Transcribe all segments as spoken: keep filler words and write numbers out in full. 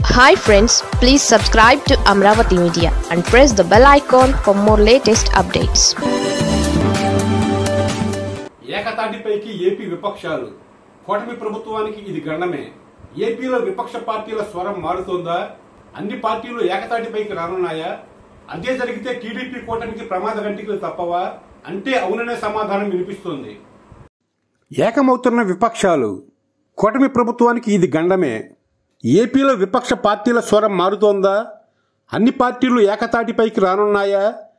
Hi friends, please subscribe to Amravati Media and press the bell icon for more latest updates. ఏకతాటిపైకి AP విపక్షాలు కూటమి ప్రభుత్వానికి ఇది గండమే. ఏపీలో విపక్ష పార్టీల స్వరం మారుతోందా? అన్ని పార్టీలు ఏకతాటిపైకి రానున్నాయా? అదే జరిగితే టీడీపీ కూటమికి ప్రమాద గంటికలు తప్పవా అంటే అవుననే సమాధానం వినిపిస్తోంది. ఏకమవుతున్న విపక్షాలు కూటమి ప్రభుత్వానికి ఇది గండమే. ఏపీలో విపక్ష పార్టీల స్వరం మారుతోందా? అన్ని పార్టీలు ఏకతాటిపైకి రానున్నాయా?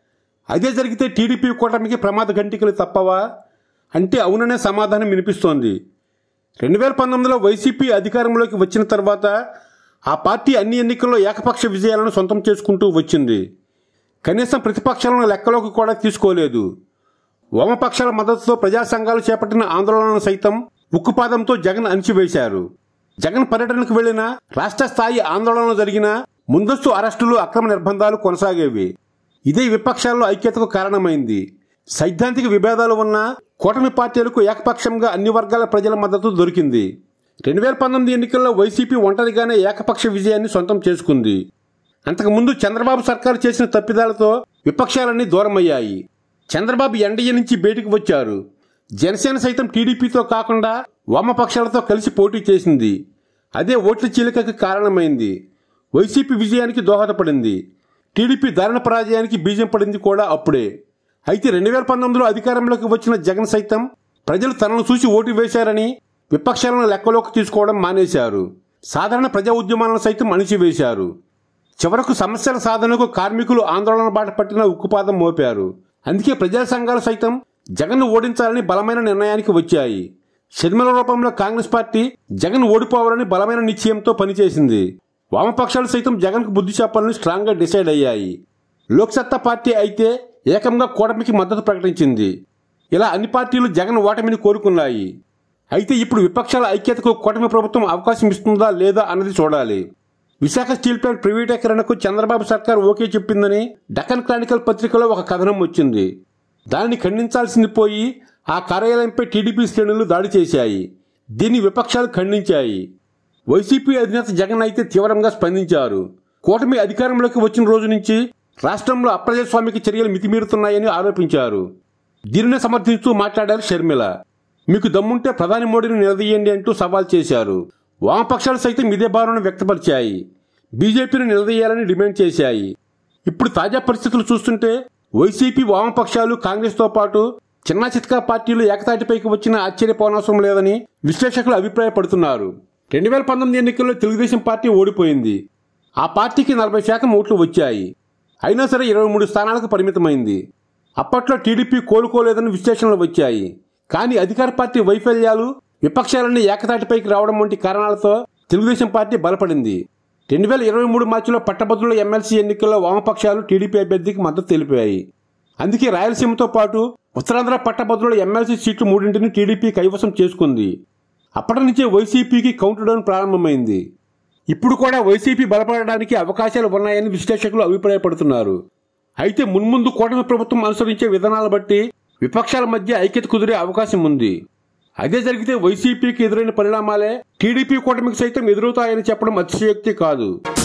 అదే జరిగితే టీడీపీ కూటమికి ప్రమాద గంటికలు తప్పవా అంటే అవుననే సమాధానం వినిపిస్తోంది. రెండు వేల పంతొమ్మిదిలో వైసీపీ అధికారంలోకి వచ్చిన తర్వాత ఆ పార్టీ అన్ని ఎన్నికల్లో ఏకపక్ష విజయాలను సొంతం చేసుకుంటూ వచ్చింది. కనీసం ప్రతిపక్షాలను లెక్కలోకి కూడా తీసుకోలేదు. వామపక్షాల మద్దతుతో ప్రజా సంఘాలు చేపట్టిన ఆందోళనలను సైతం ఉక్కుపాదంతో జగన్ అణిచివేశారు. జగన్ పర్యటనకు వెళ్లిన రాష్ట్ర స్థాయి ఆందోళనలు జరిగిన ముందస్తు అరెస్టులు, అక్రమ నిర్బంధాలు కొనసాగేవి. ఇదే విపక్షాల్లో ఐక్యతకు కారణమైంది. సైద్ధాంతిక విభేదాలు ఉన్న కూటమి పార్టీలకు ఏకపక్షంగా అన్ని వర్గాల ప్రజల మద్దతు దొరికింది. రెండు వేల పంతొమ్మిది ఎన్నికల్లో వైసీపీ ఒంటరిగానే ఏకపక్ష విజయాన్ని సొంతం చేసుకుంది. అంతకుముందు చంద్రబాబు సర్కారు చేసిన తప్పిదాలతో విపక్షాలన్నీ దూరమయ్యాయి. చంద్రబాబు ఎన్డీఏ నుంచి బయటకు వచ్చారు. జనసేన సైతం టీడీపీతో కాకుండా వామపక్షాలతో కలిసి పోటీ చేసింది. అదే ఓట్ల చీలికకు కారణమైంది. వైసీపీ విజయానికి దోహదపడింది. టీడీపీ దారుణ పరాజయానికి బీజం పడింది కూడా అప్పుడే. అయితే రెండు వేల పంతొమ్మిదిలో అధికారంలోకి వచ్చిన జగన్ సైతం ప్రజలు తనను చూసి ఓటు వేశారని విపక్షాలను లెక్కలోకి తీసుకోవడం మానేశారు. సాధారణ ప్రజా ఉద్యమాలను సైతం అణిచివేశారు. చివరకు సమస్యల సాధనకు కార్మికులు ఆందోళన బాట పట్టిన ఉక్కుపాదం మోపారు. అందుకే ప్రజా సంఘాలు సైతం జగన్ను ఓడించాలని బలమైన నిర్ణయానికి వచ్చాయి. షర్మిల రూపంలో కాంగ్రెస్ పార్టీ జగన్ ఓడిపోవాలని బలమైన నిశ్చయంతో పనిచేసింది. వామపక్షాలు సైతం జగన్కు బుద్ధి చెప్పాలని స్ట్రాంగ్ గా డిసైడ్ అయ్యాయి. లోక్సత్తా పార్టీ అయితే ఏకంగా కూటమికి మద్దతు ప్రకటించింది. ఇలా అన్ని పార్టీలు జగన్ ఓటమిని కోరుకున్నాయి. అయితే ఇప్పుడు విపక్షాల ఐక్యతకు కూటమి ప్రభుత్వం అవకాశం ఇస్తుందా లేదా అన్నది చూడాలి. విశాఖ స్టీల్ ప్లాంట్ ప్రైవేటీకరణకు చంద్రబాబు సర్కార్ ఓకే చెప్పిందని డక్కన్ క్రానికల్ పత్రికలో ఒక కథనం వచ్చింది. దానిని ఖండించాల్సింది పోయి ఆ కార్యాలయంపై టీడీపీ శ్రేణులు దాడి చేశాయి. దీన్ని విపక్షాలు ఖండించాయి. వైసీపీ అధినేత జగన్ అయితే తీవ్రంగా స్పందించారు. కూటమి అధికారంలోకి వచ్చిన రోజు నుంచి రాష్ట్రంలో అప్రజాస్వామిక చర్యలు మితిమీరుతున్నాయని ఆరోపించారు. దీనిని సమర్థిస్తూ మాట్లాడారు షర్మిల. మీకు దమ్ముంటే ప్రధాని మోడీని నిలదీయండి అంటూ సవాల్ చేశారు. వామపక్షాలు సైతం ఇదే భావనను వ్యక్తపరిచాయి. బీజేపీని నిలదీయాలని డిమాండ్ చేశాయి. ఇప్పుడు తాజా పరిస్థితులు చూస్తుంటే వైసీపీ, వామపక్షాలు, కాంగ్రెస్ తో పాటు చిన్న చిత్కా పార్టీలు ఏకతాటిపైకి వచ్చినా ఆశ్చర్యపోనవసరం లేదని విశ్లేషకులు అభిప్రాయపడుతున్నారు. రెండు వేల పంతొమ్మిది ఎన్నికల్లో తెలుగుదేశం పార్టీ ఓడిపోయింది. ఆ పార్టీకి నలభై శాతం ఓట్లు వచ్చాయి. అయినా సరే ఇరవై మూడు స్థానాలకు పరిమితమైంది. అప్పట్లో టీడీపీ కోలుకోలేదని విశ్లేషణలు వచ్చాయి. కానీ అధికార పార్టీ వైఫల్యాలు, విపక్షాలన్నీ ఏకతాటిపైకి రావడం వంటి కారణాలతో తెలుగుదేశం పార్టీ బలపడింది. రెండు వేల ఇరవై మూడు మార్చిలో పట్టభద్రుల ఎమ్మెల్సీ ఎన్నికల్లో వామపక్షాలు టీడీపీ అభ్యర్థికి మద్దతు తెలిపాయి. అందుకే రాయలసీమతో పాటు ఉత్తరాంధ్ర పట్టభద్రుల ఎమ్మెల్సీ సీట్లు మూడింటిని టీడీపీ కైవసం చేసుకుంది. అప్పటి నుంచే వైసీపీకి కౌంట్ డౌన్ ప్రారంభమైంది. ఇప్పుడు కూడా వైసీపీ బలపడడానికి అవకాశాలు ఉన్నాయని విశ్లేషకులు అభిప్రాయపడుతున్నారు. అయితే మున్ముందు కూటమి ప్రభుత్వం అనుసరించే విధానాలు బట్టి విపక్షాల మధ్య ఐక్యత కుదిరే అవకాశం ఉంది. అదే జరిగితే వైసీపీకి ఎదురైన పరిణామాలే టీడీపీ కూటమికి సైతం ఎదురవుతాయని చెప్పడం అతిశయోక్తి కాదు.